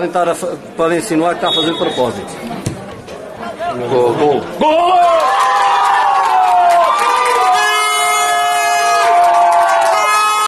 Para insinuar que está a fazer propósito. Gol!